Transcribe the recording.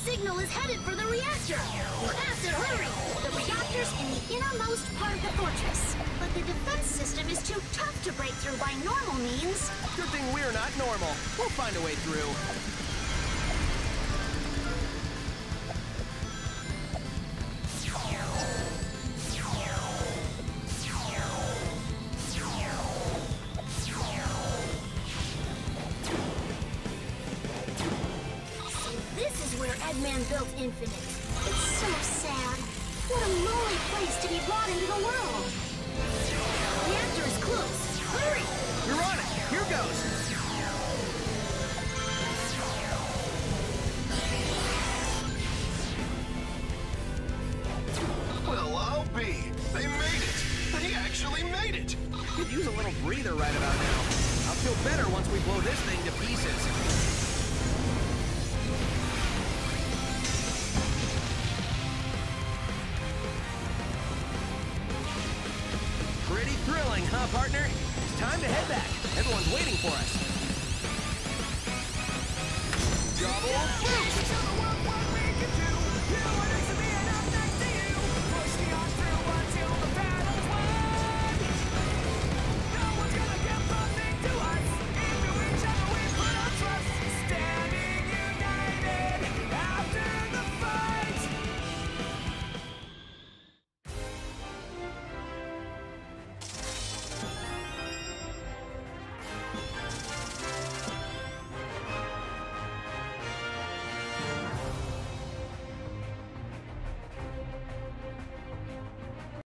signal is headed for the reactor. We'll have to hurry. The reactor's in the innermost part of the fortress. But the defense system is too tough to break through by normal means. Good thing we're not normal. We'll find a way through. Eggman built Infinite. It's so sad. What a lonely place to be brought into the world. The reactor is close. Hurry! You're on it. Here goes. Well, I'll be. They made it. They actually made it. Could use a little breather right about now. I'll feel better once we blow this thing to pieces. Pretty thrilling, huh, partner? It's time to head back. Everyone's waiting for us. Double boost!